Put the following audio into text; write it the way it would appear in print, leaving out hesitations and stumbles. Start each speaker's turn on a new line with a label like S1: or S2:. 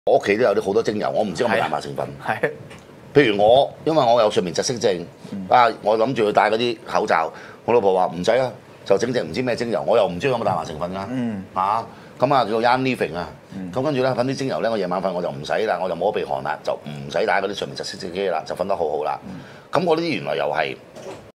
S1: 我屋企都有啲好多精油，我唔知有冇大麻成分。
S2: 係
S1: 譬如我，因為我有睡眠窒息症，我諗住要戴嗰啲口罩，我老婆話唔使啦，就整隻唔知咩精油，我又唔知有冇大麻成分㗎。咁啊叫 Young Living 啊，咁跟住咧揾啲精油咧，我夜晚瞓我就唔使啦，我就冇鼻鼾啦，就唔使戴嗰啲睡眠窒息機啦，就瞓得好好啦。咁我呢啲原來又係